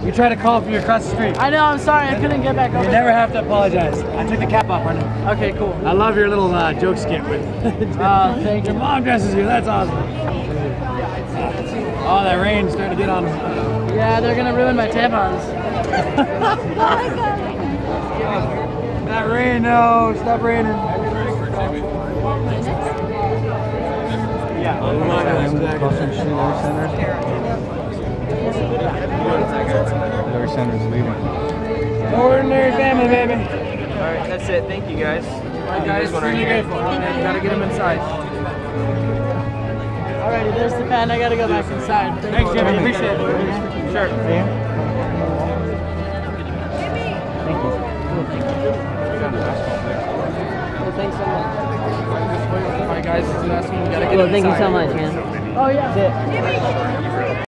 We tried to call for you across the street. I know, I'm sorry, I couldn't get back over. You never have to apologize. I took the cap off on you. Okay, cool. I love your little joke skit with. Thank you. Your mom dresses you. That's awesome. Oh, that rain's starting to get on. Yeah, they're gonna ruin my tampons. That rain, no, stop raining. Yeah. Larry Center's leaving. Ordinary family, baby. Alright, that's it. Thank you guys. Alright, guys, what you grateful? Gotta get him inside. Alrighty, there's the pen. I gotta go back inside. Thanks, Jimmy. Appreciate it. Sure. Thanks so much. Alright, guys, this is the last one. We gotta get Thank you so much, man. Oh, yeah. That's it.